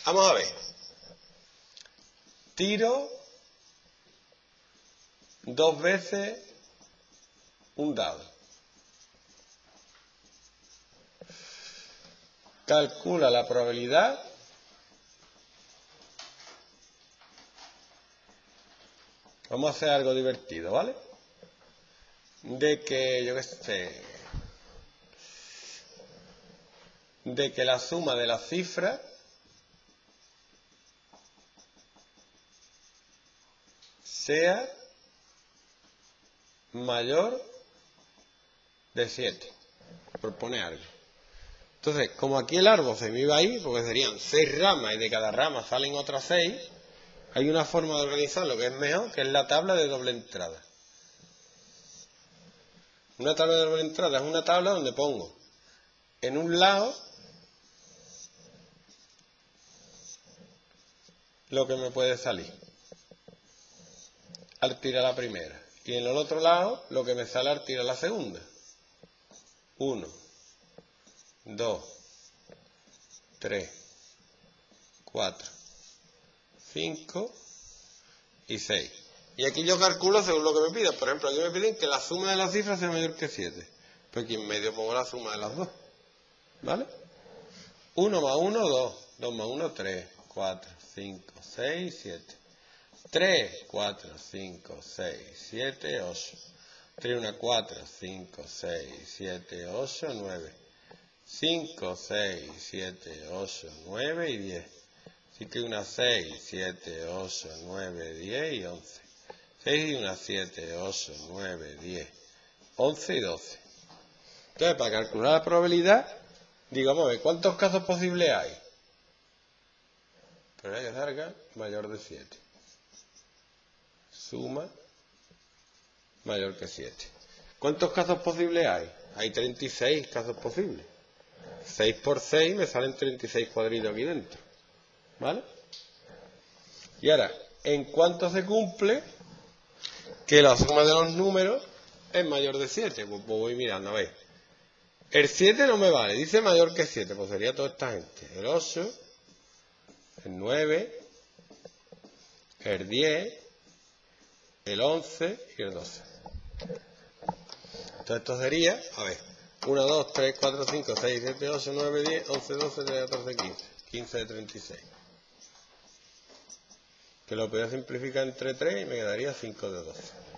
Vamos a ver. Tiro 2 veces un dado. Calcula la probabilidad vamos a hacer algo divertido, ¿vale? De que, yo qué sé, de que la suma de las cifras sea mayor de 7, por poner algo. Entonces, como aquí el árbol se me iba a ir, porque serían 6 ramas y de cada rama salen otras 6, hay una forma de organizarlo que es mejor, que es la tabla de doble entrada. Una tabla de doble entrada es una tabla donde pongo en un lado lo que me puede salir al tirar la primera y en el otro lado lo que me sale al tirar la segunda. 1, 2, 3, 4, 5 y 6. Y aquí yo calculo según lo que me pidan. Por ejemplo, aquí me piden que la suma de las cifras sea mayor que 7. Pues aquí en medio pongo la suma de las dos. ¿Vale? 1 más 1, 2. 2 más 1, 3. 4, 5, 6, 7. 3, 4, 5, 6, 7, 8. 3, 1, 4, 5, 6, 7, 8, 9. 5, 6, 7, 8, 9 y 10. Así que 1, 6, 7, 8, 9, 10 y 11. 6 y 1, 7, 8, 9, 10, 11 y 12. Entonces, para calcular la probabilidad, digamos, a ver, ¿cuántos casos posibles hay? Probabilidad que salga mayor de 7. Suma mayor que 7. ¿Cuántos casos posibles hay? Hay 36 casos posibles. 6 por 6 me salen 36 cuadritos aquí dentro. ¿Vale? Y ahora, ¿en cuánto se cumple que la suma de los números es mayor de 7? Pues voy mirando, a ver. El 7 no me vale, dice mayor que 7, pues sería toda esta gente. El 8, el 9, el 10, el 11 y el 12. Entonces esto sería, a ver, 1, 2, 3, 4, 5, 6, 7, 8, 9, 10, 11, 12, 13, 14, 15. 15 de 36. Que lo podría simplificar entre 3 y me quedaría 5 de 12.